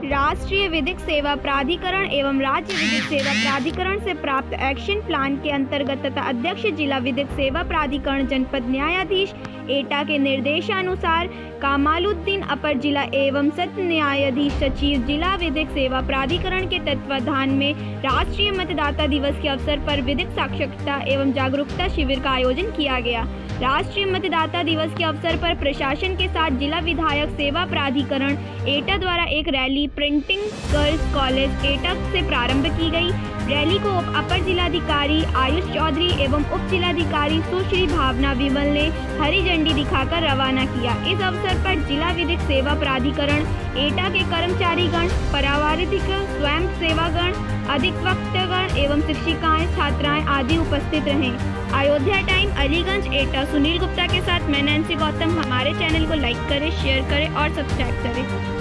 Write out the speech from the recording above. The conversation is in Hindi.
राष्ट्रीय विधिक सेवा प्राधिकरण एवं राज्य विधिक सेवा प्राधिकरण से प्राप्त एक्शन प्लान के अंतर्गत तथा अध्यक्ष जिला विधिक सेवा प्राधिकरण जनपद न्यायाधीश एटा के निर्देशानुसार कमालुद्दीन अपर जिला एवं सत्र न्यायाधीश सचिव जिला विधिक सेवा प्राधिकरण के तत्वाधान में राष्ट्रीय मतदाता दिवस के अवसर पर विधिक साक्षरता एवं जागरूकता शिविर का आयोजन किया गया। राष्ट्रीय मतदाता दिवस के अवसर पर प्रशासन के साथ जिला विधायक सेवा प्राधिकरण एटा द्वारा एक रैली प्रिंटिंग गर्ल्स कॉलेज एटा से प्रारंभ की गई। रैली को अपर जिलाधिकारी आयुष चौधरी एवं उप जिलाधिकारी सुश्री भावना विमल ने हरी झंडी दिखाकर रवाना किया। इस अवसर पर जिला विधिक सेवा प्राधिकरण एटा के कर्मचारीगण, परावारिधिक स्वयं सेवागण, अधिवक्तागण एवं शिक्षिकाएं, छात्राएं आदि उपस्थित रहे। अयोध्या टाइम, अलीगंज, एटा। सुनील गुप्ता के साथ मैं नैन्सी गौतम। हमारे चैनल को लाइक करें, शेयर करें और सब्सक्राइब करें।